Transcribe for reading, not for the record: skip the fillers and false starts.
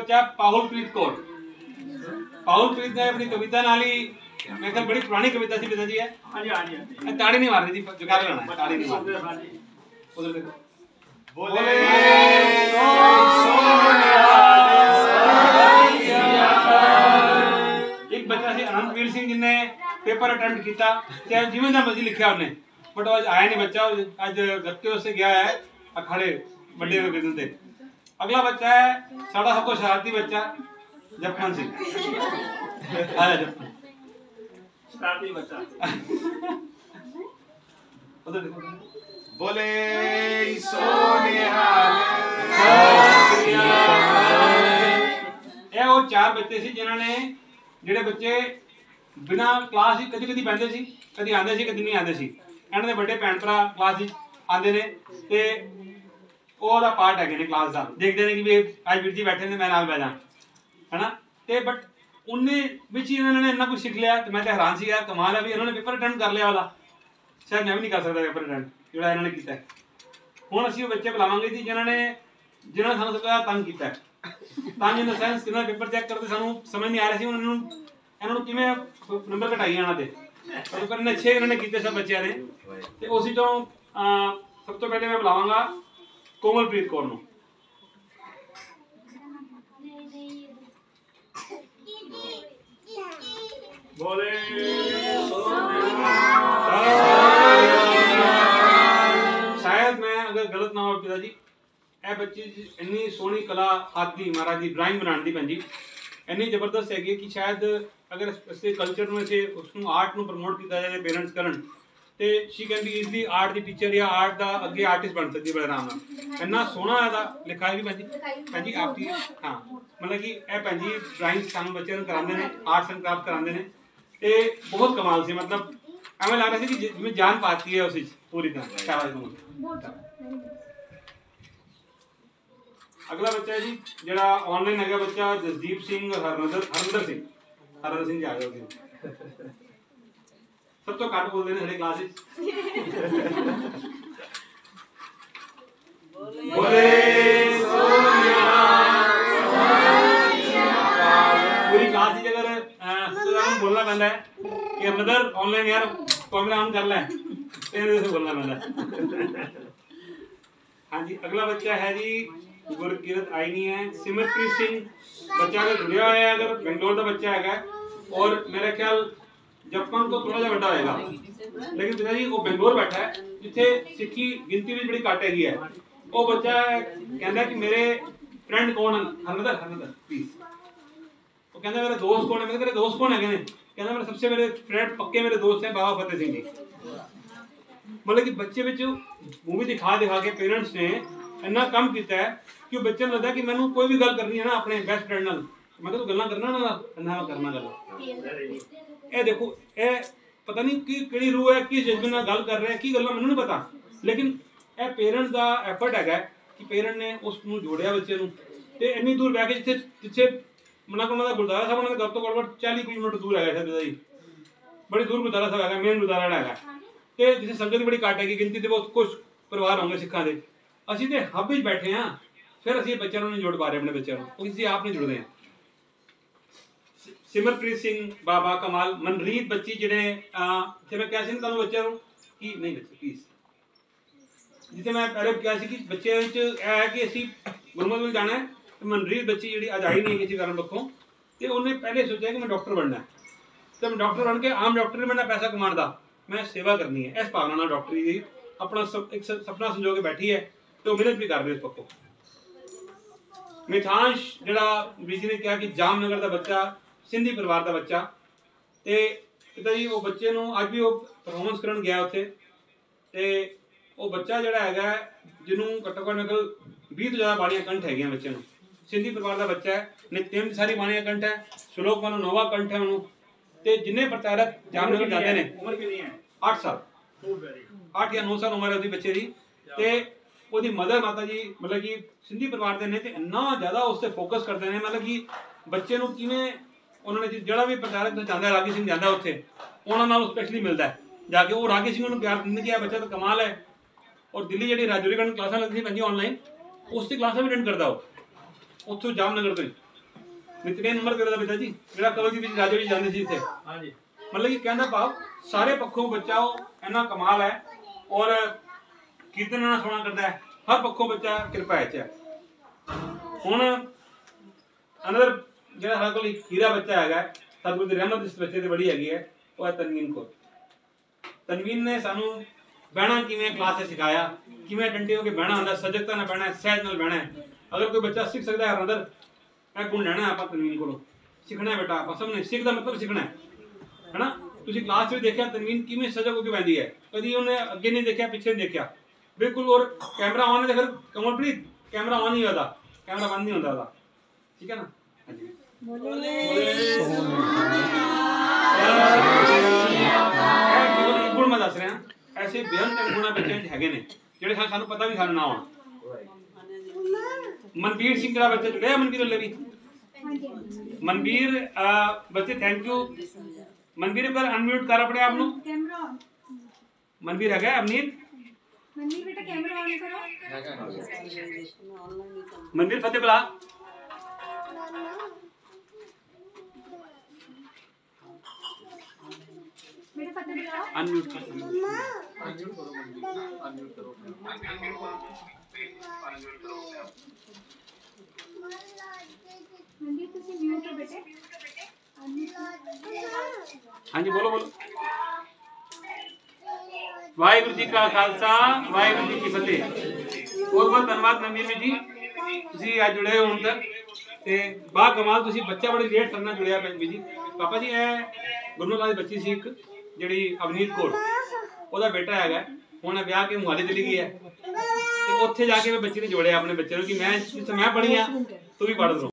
बच्चा पाहुलप्रीत कौर। पाहुलप्रीत ने अपनी कविता नाल ही मैं कहता बड़ी पुरानी कविता सी पिता जी है। हां जी हां जी ताड़ी नहीं मारनी थी जुगाड़ लाना है ताड़ी नहीं मारनी। उधर देखो बोले एक बच्चा सी अनंतवीर सिंह जिन्हें पेपर अटेम्प्ट किया चाहे जिवें दा मर्जी लिखा उन्हें बट आज आया नहीं बच्चा आज गत्ते से गया है अखाड़े बड़े बिजन से। अगला बच्चा है साड़ा सबको शरारती बच्चा जपन सिंह। आया जपन शरारती बच्चा उधर देखो बोले सोनिहाल। ये वो चार बच्चे सी जिन्होंने ਜਿਹੜੇ ਬੱਚੇ ਬਿਨਾ ਕਲਾਸ ਹੀ ਕਦੀ ਕਦੀ ਬੈਠਦੇ ਸੀ ਕਦੀ ਆਉਂਦੇ ਸੀ ਕਦੀ ਨਹੀਂ ਆਉਂਦੇ ਸੀ। ਇਹਨਾਂ ਦੇ ਵੱਡੇ ਭੈਣ ਭਰਾ ਕਲਾਸ ਵਿੱਚ ਆਉਂਦੇ ਨੇ ਤੇ ਉਹਦਾ ਪਾਰਟ ਹੈਗੇ ਨੇ ਕਲਾਸ ਦਾ ਦੇਖਦੇ ਨੇ ਕਿ ਵੀ ਅੱਜ ਵੀਰ ਜੀ ਬੈਠੇ ਨੇ ਮੈਂ ਨਾਲ ਬਹਿ ਜਾ ਹੈਨਾ ਤੇ ਬਟ ਉਹਨੇ ਵਿੱਚ ਹੀ ਇਹਨਾਂ ਨੇ ਇੰਨਾ ਕੁਝ ਸਿੱਖ ਲਿਆ ਤੇ ਮੈਂ ਤਾਂ ਹੈਰਾਨ ਸੀ ਯਾਰ ਕਮਾਲ ਹੈ ਵੀ ਇਹਨਾਂ ਨੇ ਪੇਪਰ ਅਟੈਂਡ ਕਰ ਲਿਆ ਵਾਲਾ ਸ਼ਾਇਦ ਮੈਂ ਵੀ ਨਹੀਂ ਕਰ ਸਕਦਾ ਪੇਪਰ ਅਟੈਂਡ ਜਿਹੜਾ ਇਹਨਾਂ ਨੇ ਕੀਤਾ। ਹੁਣ ਅਸੀਂ ਉਹ ਬੱਚੇ ਬੁਲਾਵਾਂਗੇ ਜੀ ਜਿਨ੍ਹਾਂ ਨੇ ਸਾਨੂੰ ਸਭ ਤੋਂ ਤੰਗ ਕੀਤਾ तंग इन द सेंस कि पेपर चेक करते सानू समझ नहीं आ रहा सी इन्होंने किवें नंबर घटाई जाना ते पेपर इन्ने अच्छे इन्होंने कीते सब बच्चों ने ते उसी तो सब तो पहले मैं बुलावांगा कोमलप्रीत कौर नूं। बोले शायद मैं अगर गलत ना हो पिताजी ਇਹ ਬੱਚੀ ਇੰਨੀ ਸੋਹਣੀ ਕਲਾ ਹੱਥ ਦੀ ਮਹਾਰਾਜ ਦੀ ਡਰਾਇੰਗ ਬਣਾਉਣ ਦੀ ਭੈਣ ਜੀ ਇੰਨੀ ਜ਼ਬਰਦਸਤ ਹੈਗੀ ਕਿ ਸ਼ਾਇਦ ਅਗਰ ਇਸੇ ਕਲਚਰ ਨੂੰ ਇਸੇ ਉਸਨੂੰ ਆਰਟ ਨੂੰ ਪ੍ਰਮੋਟ ਕੀਤਾ ਜਾਏ ਪੇਰੈਂਟਸ ਕਰਨ ਤੇ she can be easily art ਦੀ ਟੀਚਰ ਜਾਂ ਆਰਟ ਦਾ ਅੱਗੇ ਆਰਟਿਸਟ ਬਣ ਸਕਦੀ ਬੜੇ ਆਰਾਮ ਨਾਲ। ਇੰਨਾ ਸੋਹਣਾ ਇਹਦਾ ਲਿਖਾਈ ਵੀ ਭੈਣ ਜੀ ਆਪ ਦੀ ਹਾਂ ਮਤਲਬ ਕਿ ਇਹ ਭੈਣ ਜੀ ਡਰਾਇੰਗ ਸਾਨੂੰ ਬੱਚਿਆਂ ਨੂੰ ਕਰਾਉਂਦੇ ਨੇ ਆਰਟਸ ਐਂਡ ਕਰਾਫਟ ਕਰਾਉਂਦੇ ਨੇ ਤੇ ਬਹੁਤ ਕਮਾਲ ਸੀ ਮਤਲਬ ਐਵੇਂ ਲੱਗ ਰਿਹਾ ਸੀ ਕਿ ਜਿਵੇਂ ਜਾਨ ਪਾਤੀ ਹੈ ਉਸ ਵਿੱਚ ਪੂਰੀ ਤਰ੍ਹਾਂ। ਸ਼ਾਬਾਸ਼ ਬਹੁਤ। अगला बच्चा है जी जरा ऑनलाइन है बच्चा जसदीप सिंह और हरमंदर सिंह जी आ जाओ सब तो घट बोलते हैं साढ़े क्लास बोले पूरी क्लास ही अगर बोलना पैंदा है कि हरमंदर ऑनलाइन यार कैमरा ऑन कर ले तेरे से बोलना पैंदा। हाँ जी अगला बच्चा है जी गुरकीरत आई नहीं है। सिमरप्रीत सिंह बच्चा अगर जुड़िया हुआ है अगर बेंगलोर का बच्चा है और मेरा ख्याल जपन तो थोड़ा बड़ा होगा लेकिन पिताजी वो बेंगलोर बैठा है जिथे सिक्खी गिनती भी बड़ी घट हैगी है। वो बच्चा कहता कि मेरे फ्रेंड कौन है हरमंदर प्लीज वो कहता मेरे दोस्त कौन है। मैं तेरे दोस्त कौन है कहता मेरे सबसे मेरे फ्रेंड पक्के मेरे दोस्त हैं बाबा फतेह सिंह जी। मतलब कि बच्चे मूवी दिखा के पेरेंट्स ने इन्ना काम किया है कि बच्चे लगता है कि मैंने कोई भी गल करनी है ना अपने बेस्ट फ्रेंड नाल मैं तू गल्लां करना ना करना गल ए देखो ए पता नहीं कि किहड़ी रूह है किस जज्बे नाल गल कर रहे हैं की गल्लां मैनूं नहीं पता लेकिन ए पेरेंट्स दा एफर्ट है कि पेरेंट ने उस नूं जोड़िया बच्चे नूं ते इन्नी दूर बैठ के जिथे मना को गुरुद्वारा साहब उन्होंने घर तो घट 40 किलोमीटर दूर है जी बड़ी दूर गुरुद्वारा साहब है मेन गुरुद्वारा है ते जिथे संगत बड़ी घट है गिनती ते बहुत कुछ परिवार होंगे सिखां दे ਅਸੀਂ ਤੇ ਹੱਬ ਵਿੱਚ ਬੈਠੇ ਆ ਫਿਰ ਅਸੀਂ ਬੱਚਿਆਂ ਨੂੰ ਨਹੀਂ ਜੋੜ ਪਾ ਰਹੇ ਆਪਣੇ ਬੱਚਿਆਂ ਨੂੰ ਉਹ ਕਿਸੇ ਆਪ ਨਹੀਂ ਜੁੜਦੇ ਆ। ਸਿਮਰਪ੍ਰੀਤ ਸਿੰਘ ਬਾਬਾ ਕਮਾਲ ਮਨਰੀਤ ਬੱਚੀ ਜਿਹੜੇ ਜਿਵੇਂ ਮੈਂ ਕਿਹਾ ਸੀ ਤੁਹਾਨੂੰ ਬੱਚਿਆਂ ਨੂੰ ਕੀ ਨਹੀਂ ਬੱਚੇ ਪਲੀਜ਼ ਜਿੱਥੇ ਮੈਂ ਪਹਿਲੇ ਕਿਹਾ ਸੀ ਕਿ ਬੱਚਿਆਂ ਵਿੱਚ ਇਹ ਹੈ ਕਿ ਅਸੀਂ ਗੁਰਮਤਿ ਵੱਲ ਜਾਣਾ ਹੈ ਤੇ ਮਨਰੀਤ ਬੱਚੀ ਜਿਹੜੀ ਅੱਜ ਆਈ ਨਹੀਂ ਕਿਸੇ ਕਾਰਨ ਪੱਖੋਂ ਤੇ ਉਹਨੇ ਪਹਿਲੇ ਸੋਚਿਆ ਕਿ ਮੈਂ ਡਾਕਟਰ ਬਣਨਾ ਹੈ ਤੇ ਮੈਂ ਡਾਕਟਰ ਬਣ ਕੇ ਆਮ ਡਾਕਟਰ ਨਹੀਂ ਬਣਨਾ ਪੈਸਾ ਕਮਾਉਣ ਦਾ ਮੈਂ ਸੇਵਾ ਕਰਨੀ ਹੈ ਇਸ ਭਾਵਨਾ ਨਾਲ ਡਾਕਟਰੀ ਦੀ ਆਪਣਾ ਇੱਕ ਸੁਪਨਾ ਸੰਜੋ ਕੇ ਬੈਠੀ ਹੈ तो मेहनत भी कर रहे इस पक्को। मिठांश जड़ा बीजी ने कहा कि जामनगर का बच्चा सिंधी परिवार का बच्चा ते पिता जी वो बच्चे नूं अज भी वो परफॉर्मेंस करन गया उत्थे ते वो बच्चा जड़ा हैगा जिन्हों घट्टो घट्ट मेरे 20 तो ज़्यादा बाणियां कंठ हैगियां बच्चे नूं सिंधी परिवार का बच्चा है नित्यम दी सारी बाणियां कंठ है श्लोक मानो नौवा कंठ है उन्होंने ते जिन्ने प्रचारक जामनगर जाते हैं उम्र कितनी है 8 साल 8 या 9 साल उम्र है उसकी बच्चे की ते ਉਹਦੀ ਮਦਰ ਮਾਤਾ ਜੀ ਮਤਲਬ ਕਿ ਸਿੰਧੀ ਪਰਿਵਾਰ ਦੇ ਨੇ ਤੇ ਇੰਨਾ ਜ਼ਿਆਦਾ ਉਸ ਤੇ ਫੋਕਸ ਕਰਦੇ ਨੇ ਮਤਲਬ ਕਿ ਬੱਚੇ ਨੂੰ ਕਿਵੇਂ ਉਹਨਾਂ ਨੇ ਜਿਹੜਾ ਵੀ ਪ੍ਰਚਾਰਕ ਜਾਂਦਾ ਰਾਗੀ ਸਿੰਘ ਜਾਂਦਾ ਉੱਥੇ ਉਹਨਾਂ ਨਾਲ ਸਪੈਸ਼ਲੀ ਮਿਲਦਾ ਜਾ ਕੇ ਉਹ ਰਾਗੀ ਸਿੰਘ ਨੂੰ ਪਿਆਰ ਦਿੰਦੇ ਕਿ ਇਹ ਬੱਚਾ ਤਾਂ ਕਮਾਲ ਹੈ ਔਰ ਦਿੱਲੀ ਜਿਹੜੀ ਰਾਜੌਰੀ ਕਲਾਸਾਂ ਲੱਗਦੀ ਸੀ ਪੰਜੀ ਆਨਲਾਈਨ ਉਸ ਦੀ ਕਲਾਸਾਂ ਵੀ ਅਟੈਂਡ ਕਰਦਾ ਉਹ ਉੱਥੋਂ ਜਾਮਨਗਰ ਤੋਂ ਨਿਤਨੇਮ ਉਮਰ ਤੇਰਾ ਦਾ ਬੇਟਾ ਜੀ ਜਿਹੜਾ ਕਵਲ ਦੀ ਵਿੱਚ ਰਾਜੇ ਵਿੱਚ ਜਾਂਦੇ ਸੀ ਇੱਥੇ। ਹਾਂਜੀ मतलब कि कहना भाव सारे पक्षों बच्चा इन्ना कमाल है और कीर्तन इन्ना सोहना करता है, हर पक्षों बच्चा कृपा है। हुण अंदर जिहड़ा साडे कोल हीरा बच्चा हैगा सतगुरु दी रहमत इस बच्चे ते बड़ी हैगी है, वो है तनवीन कौर। तनवीन ने सानू बहना किवें क्लास से सिखाया, किवें डंडे होके बहना हुंदा, सजगता नाल बहना है, सहज नाल बहना है। अगर कोई बच्चा सीख सकता है अंदर ਇਹ गुण ਲੈਣਾ ਆਪਾਂ तनवीन ਕੋਲੋਂ, ਸਿੱਖਣਾ ਹੈ बेटा। ਆਪਾਂ ਸਭ ਨੇ ਸਿੱਖ ਦਾ मतलब ਸਿੱਖਣਾ है ना। ਤੁਸੀਂ क्लास में देखा तनवीन किवें सजग होके बहती है, कभी उन्हें अगे नहीं देखा पीछे नहीं देखा बिल्कुल। और कैमरा ऑन है तो फिर कमलप्रीत कैमरा ऑन ही होता, कैमरा बंद नहीं होता, ठीक है ना। हाँ जी गुण मैं दस रहा, ऐसे बेहद गुण बच्चे हैगे ने जेडे सानू पता भी सानू ना होना। मनवीर सिंह जरा बच्चा जुड़े, मनवीर वाले भी मनवीर बच्चे थैंक यू। मनवीर पर अनम्यूट कर अपने आप नु, मनवीर है क्या अवनीत? मनवीर बेटा कैमरा ऑन करो। मनवीर फतेह बुला। बेटा फतेह बुलाओ, अनम्यूट कर, अनम्यूट करो, अनम्यूट करो, मनवीर तुसी म्यूट हो बेटे। हाँ जी बोलो बोलो। वाहिगुरु जी का खालसा वाहिगुरु जी की फतेह। बहुत बहुत धन्यवाद मनवीर जी, तुसी आज जुड़े हो ਹੁਣ तक ਤੇ ਬਾ ਕਮਾਲ ਤੁਸੀਂ ਬੱਚਾ ਬੜੀ ਲੇਟ ਕਰਨਾ ਜੁੜਿਆ ਵੀ ਜੀ। ਪਾਪਾ ਜੀ ਇਹ ਗੁਰਮੁਖ ਦੀ ਬੱਚੀ ਸੀ ਇੱਕ ਜਿਹੜੀ ਅਵਨੀਤ ਕੌਰ, ਉਹਦਾ ਬੇਟਾ ਹੈਗਾ, ਹੁਣ ਵਿਆਹ ਕੇ ਮੁਹਾਲੇ ਚਲੀ ਗਈ ਹੈ ਤੇ ਉੱਥੇ ਜਾ ਕੇ ਮੈਂ ਬੱਚੀ ਨੇ ਜੋੜਿਆ ਆਪਣੇ ਬੱਚੇ ਨੂੰ ਕਿ ਮੈਂ ਜਿੱਥੇ ਮੈਂ ਪੜ੍ਹੀ ਆ ਤੂੰ ਵੀ ਪੜ੍ਹ ਲਓ।